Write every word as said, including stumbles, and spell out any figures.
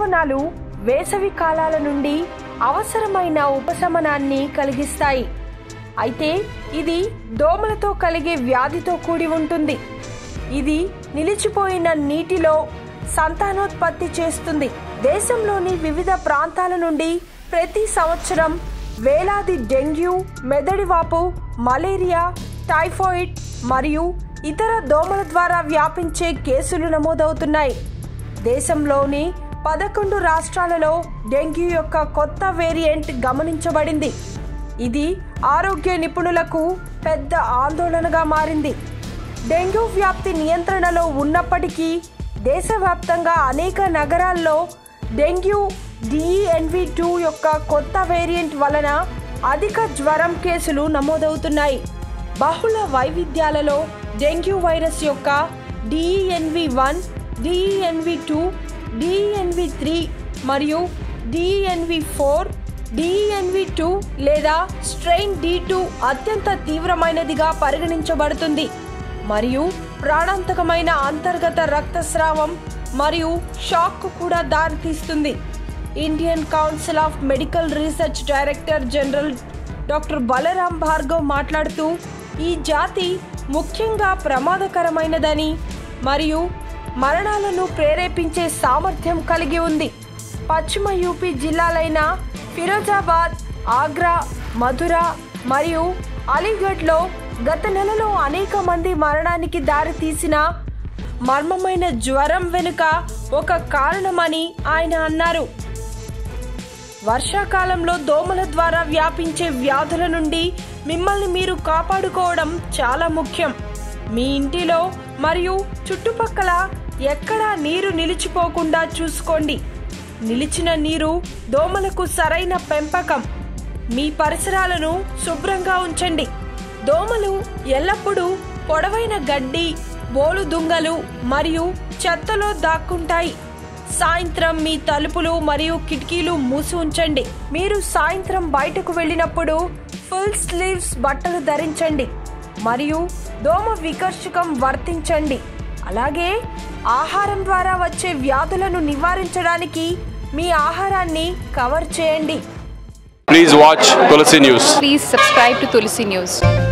హార్మోనాలు వేసవి కాలాల నుండి అవసరమైన ఉపశమనాన్ని కలిగిస్తాయి. అయితే ఇది దోమలతో కలిగే వ్యాధితో కూడి ఉంటుంది. ఇది నిలిచిపోయిన నీటిలో సంతానోత్పత్తి చేస్తుంది. దేశంలోని వివిధ ప్రాంతాల నుండి ప్రతి సంవత్సరం వేలాది డెంగ్యూ, మెదడివాపు, మలేరియా, టైఫాయిడ్ మరియు ఇతర దోమల ద్వారా వ్యాపించే కేసులు నమోదవుతున్నాయి. దేశంలోని పదకొండు రాష్ట్రాలలో డెంగ్యూ యొక్క కొత్త వేరియంట్ గమనించబడింది. ఇది ఆరోగ్య నిపుణులకు పెద్ద ఆందోళనగా మారింది. డెంగ్యూ వ్యాప్తి నియంత్రణలో ఉన్నప్పటికీ దేశవ్యాప్తంగా అనేక నగరాల్లో dengue D E N V two యొక్క కొత్త వేరియంట్ వలన అధిక జ్వరం కేసులు నమోదవుతున్నాయి. బహుళ వైవిధ్యాలలో డెంగ్యూ వైరస్ యొక్క D E N V one, D E N V two, D E N V three మరియు డి ఈ ఎన్ వి four, D E N V two లేదా స్ట్రెయిన్ డి టూ అత్యంత తీవ్రమైనదిగా పరిగణించబడుతుంది మరియు ప్రాణాంతకమైన అంతర్గత రక్తస్రావం మరియు షాక్కు కూడా దారితీస్తుంది. Indian Council of Medical Research director general doctor Balram Bhargava మాట్లాడుతూ, ఈ జాతి ముఖ్యంగా ప్రమాదకరమైనదని మరియు మరణాలను ప్రేరేపించే సామర్థ్యం కలిగి ఉంది. పశ్చిమ యూపీ జిల్లాలైన ఫిరోజాబాద్, ఆగ్రా, మధుర మరియు అలీగఢ్లో గత నెలలో అనేక మంది మరణానికి దారితీసిన మర్మమైన జ్వరం వెనుక ఒక కారణమని ఆయన అన్నారు. వర్షాకాలంలో దోమల ద్వారా వ్యాపించే వ్యాధుల నుండి మిమ్మల్ని మీరు కాపాడుకోవడం చాలా ముఖ్యం. మీ ఇంటిలో మరియు చుట్టుపక్కల ఎక్కడా నీరు నిలిచిపోకుండా చూసుకోండి. నిలిచిన నీరు దోమలకు సరైన పెంపకం. మీ పరిసరాలను శుభ్రంగా ఉంచండి. దోమలు ఎల్లప్పుడూ పొడవైన గడ్డి, బోలు దుంగలు మరియు చెత్తలో దాక్కుంటాయి. సాయంత్రం మీ తలుపులు మరియు కిటికీలు మూసి ఉంచండి. మీరు సాయంత్రం బయటకు వెళ్ళినప్పుడు ఫుల్ స్లీవ్స్ బట్టలు ధరించండి మరియు దోమ వికర్షకం వర్తించండి. అలాగే ఆహారం ద్వారా వచ్చే వ్యాధులను నివారించడానికి మీ ఆహారాన్ని కవర్ చేయండి. Please watch Tulsi News. Please subscribe to Tulsi News.